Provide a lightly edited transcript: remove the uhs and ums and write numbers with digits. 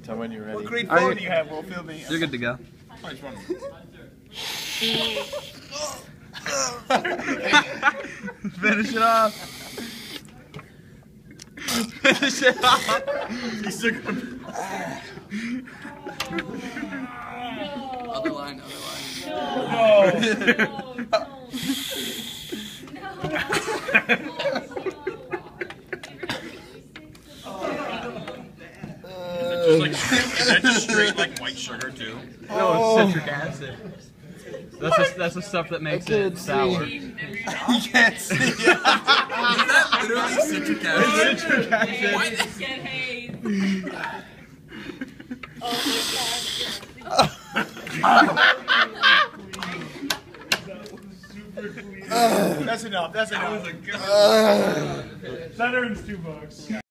Tell when you're ready. What grade 4 do you have, Will? Fill me. You're good to go. Finish it off. Finish it off. He's still gonna... Other line, other line. Is that just straight like white sugar too? No, it's citric acid. That's the stuff that makes it sour. You can't see it. Is that literally citric acid? Citric acid. Get haze. That's enough. That's enough. That earns $2.